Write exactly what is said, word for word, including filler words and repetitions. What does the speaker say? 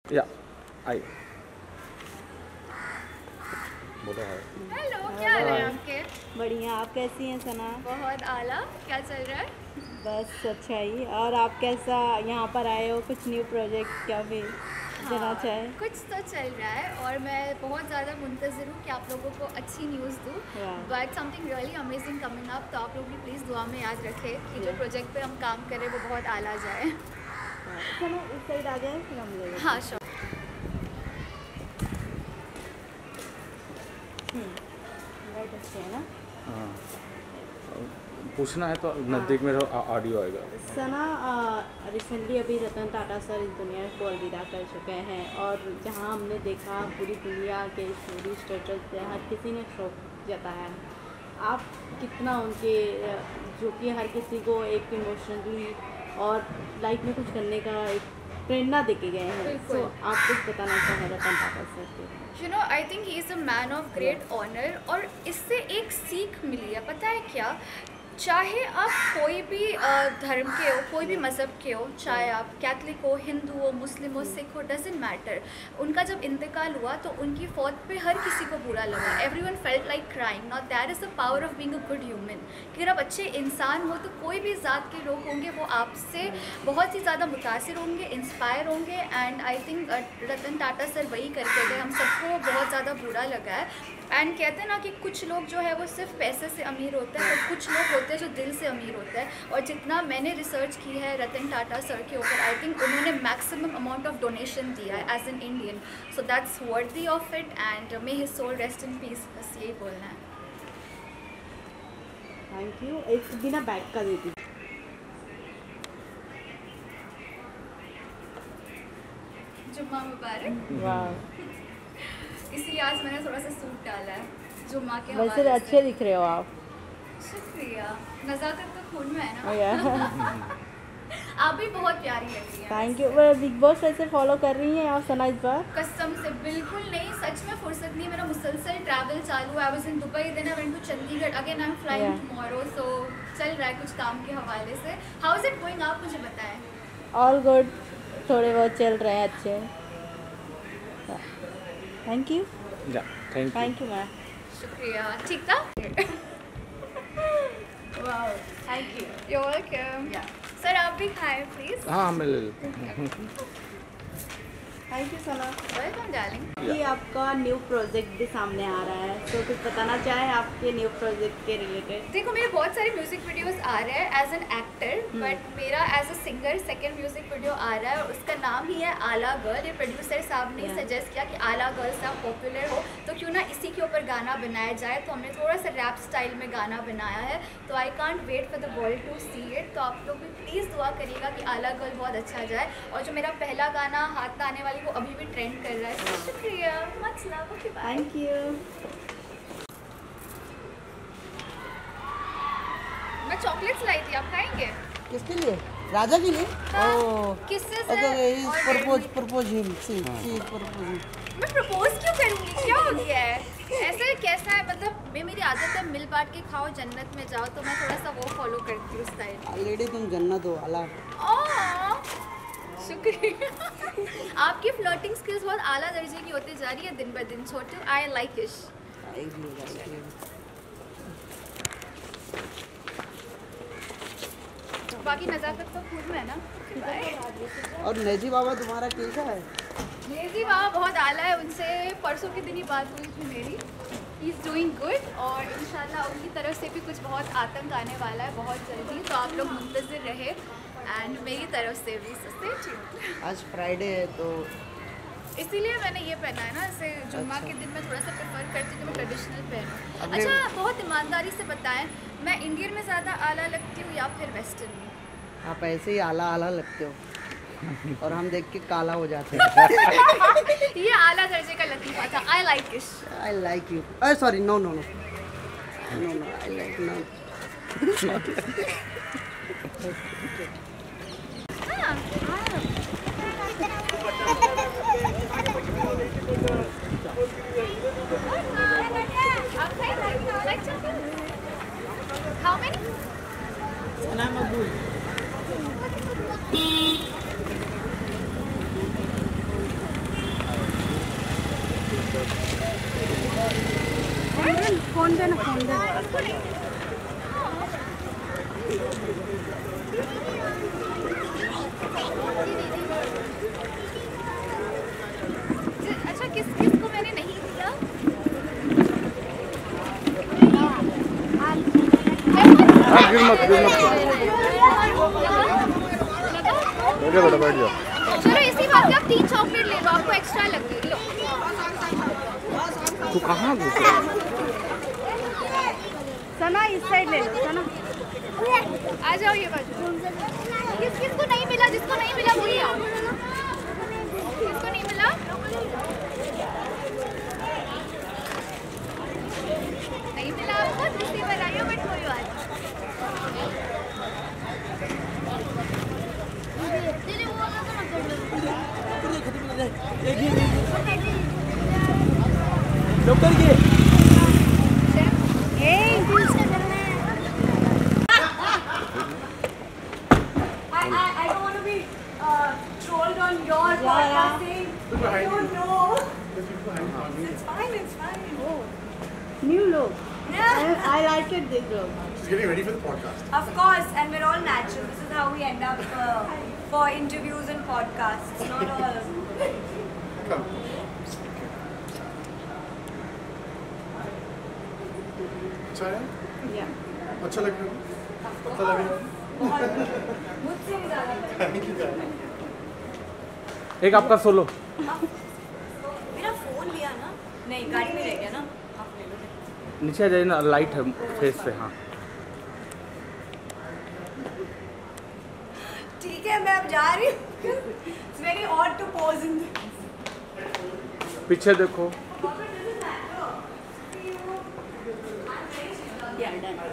या आई बोलो है। हेलो, क्या हाल है आपके? बढ़िया, आप कैसी हैं सना? बहुत आला। क्या चल रहा है? बस अच्छा ही। और आप कैसा यहाँ पर आए हो? कुछ न्यू प्रोजेक्ट क्या फिर देना हाँ, चाहे? कुछ तो चल रहा है और मैं बहुत ज़्यादा मुंतज़िर हूँ कि आप लोगों को अच्छी न्यूज़ दूँ। But something really amazing coming up, तो आप लोग भी प्लीज़ दुआ में याद रखें कि जो प्रोजेक्ट पे हम काम करें वो बहुत आला जाए। चलो इस साइड आ जाए फिर हम लोग। हाँ श्योर। राइट, अच्छे है ना? हाँ, पूछना है तो नज़दीक में रहो, ऑडियो आएगा। सना, रिसेंटली अभी रतन टाटा सर इस दुनिया को अलविदा कर चुके हैं और जहाँ हमने देखा पूरी दुनिया के स्टोरी स्टेटस से हर किसी ने शौक जताया है। आप कितना उनके अ, जो कि हर किसी को एक इमोशनली और लाइफ में कुछ करने का एक प्रेरणा दे के गए हैं, तो आप कुछ बताना चाहें रतन टाटा सर के? You know, I think he is a man of great honour और इससे एक सीख मिली है। पता है क्या, चाहे आप कोई भी धर्म के हो, कोई भी मज़हब के हो, चाहे आप कैथलिक हो, हिंदू हो, मुस्लिम हो, सिख हो, डजेंट मैटर। उनका जब इंतकाल हुआ तो उनकी फौत पे हर किसी को बुरा लगा। Everyone felt like crying. Now that is the power of being a good human. कि अगर आप अच्छे इंसान हो तो कोई भी ज़ात के लोग होंगे वो आपसे बहुत ही ज़्यादा मुतासिर होंगे, इंस्पायर होंगे। And I think Ratan Tata sir वही करके गए। हम सबको बहुत ज़्यादा बुरा लगा है। एंड कहते हैं ना कि कुछ लोग जो है वो सिर्फ पैसे से अमीर होते हैं और कुछ लोग होते हैं जो दिल से अमीर होते हैं। और जितना मैंने रिसर्च की है रतन टाटा सर के ऊपर, आई थिंक उन्होंने मैक्सिमम अमाउंट ऑफ डोनेशन दिया है as an Indian. So that's worthy of it and may his soul rest in peace. बस यही बोलना है। Thank you. एक बिना बैग का देती। जुम्मा मुबारक। वाह, इसलिए आज मैंने थोड़ा सा सूट डाला है जुम्मा के वैसे हवाले अच्छे से। दिख रहे हो आप। शुक्रिया। नज़ाकत तो खून में है ना। या आप भी बहुत प्यारी लग रही हैं। Thank you. बिग बॉस ऐसे फॉलो कर रही हैं आप सना इस बार? कसम से बिल्कुल नहीं, सच में फुर्सत नहीं। मेरा मुसलसल ट्रैवल चालू है। I was in Dubai, then I went to Chandigarh, again I am flying Yeah. Tomorrow. So चल रहा है कुछ काम के हवाले से। हाउ इज इट गोइंग, आप मुझे बताएं। ऑल गुड, थोड़े बहुत चल रहे हैं अच्छे। Thank you. या thank you. Thank you ma'am. शुक्रिया। ठीक था। Wow, thank you. You welcome. Sir आप भी खाएं प्लीज। हाँ मैं ले लेता thank you Sana. Welcome darling. ये आपका न्यू प्रोजेक्ट भी सामने आ रहा है, तो कुछ बताना चाहें आपके न्यू प्रोजेक्ट के रिलेटेड? देखो, मेरे बहुत सारे म्यूजिक वीडियोस आ रहे हैं एज एन एक्टर, बट मेरा as a singer second music video आ रहा है और उसका नाम ही है आला गर्ल। ये प्रोड्यूसर साहब ने सजेस्ट किया कि आला गर्ल्स आप पॉपुलर हो तो क्यों ना इसी के ऊपर गाना बनाया जाए। तो हमने थोड़ा सा रैप स्टाइल में गाना बनाया है। तो I can't wait for the world to see it. तो आप लोग भी प्लीज़ दुआ करिएगा कि आला गर्ल बहुत अच्छा जाए। और जो मेरा पहला गाना हाथ आने वाली वो अभी भी ट्रेंड कर रहा है। तो शुक्रिया, much love, okay bye. Thank you. मैं चॉकलेट्स लाई थी, आप खाएंगे? किसके लिए? राजा के लिए? हाँ, ओह, किससे अच्छा सर? ये और प्रपोज डेढ़ प्रपोज हिम सी सी प्रपोज। मैं प्रपोज क्यों करूँगी? क्या हो गया है? ऐसा कैसा है, मतलब मैं, मेरी आदत है मिल बांट के खाओ जन्नत में जाओ, तो मैं थोड़ा सा वो फॉलो करती हूँ स्टाइल। ऑलरेडी तुम जन्नत हो आला। ओह, शुक्रिया। आपकी फ्लर्टिंग स्किल्स बहुत आला दर्जे की होती जा रही है दिन ब दिन। छोटे आई लाइक इश। बाकी नज़ाकत तो खुद में है ना। बाय। और नेजी बाबा तुम्हारा कैसा है? नेजी बाबा बहुत आला है, उनसे परसों के दिन ही बात हुई थी मेरी। ही इज़ डूइंग गुड और इंशाल्लाह उनकी तरफ से भी कुछ बहुत आतंक आने वाला है बहुत जल्दी। तो आप लोग मुंतज़िर रहे एंड मेरी तरफ से भी सस्ते ठीक। आज फ्राइडे है तो इसीलिए मैंने ये पहना है ना, ऐसे जुम्मा अच्छा। के दिन मैं थोड़ा सा प्रेफर करती हूँ कि मैं ट्रेडिशनल पहनूँ। अपने- अच्छा, बहुत ईमानदारी से बताएं, मैं इंडियन में ज़्यादा आला लगती हूँ या फिर वेस्टर्न में? आप ऐसे ही आला आला लगते हो और हम देख के काला हो जाते हैं। ये आला दर्जे का लतीफ़ा था। I like it. I like you. अरे sorry, no no no no no, I like no. How many? Sana Maqbool. Phone देना फोन देना अच्छा किस किस को मैंने नहीं दिया? हाँ गिर मत गिर मत ओके बेटा बैठ जाओ। चलो इसी बात पे आप तीन चॉकलेट ले लो, आपको एक्स्ट्रा लग गई। लो तू कहाँ घुस रहा है? सना इस साइड ले लो सना आ जाओ ये बाजू। किस किस को नहीं मिला? जिसको नहीं मिला वही आओ। किसको नहीं मिला? नहीं मिला आपको? दूसरी बार आइए, बट कोई बात डॉक्टर के new look I like it this look She's getting ready for the podcast. Of course, and we're all natural. This is how we end up uh, for interviews and podcasts. Not all. Come. अच्छा है? या अच्छा लग रहा है? पता लगे? मुझसे भी ज़्यादा। Thank you guys. एक आपका सोलो। मेरा फोन लिया ना? नहीं, गाड़ी में ले गया ना? आप ले लो। नीचे आ जाइए ना, लाइट है फेस पे। हाँ ठीक है, मैं अब जा रही हूँ। It's very odd to pose in this. पीछे देखो। या डन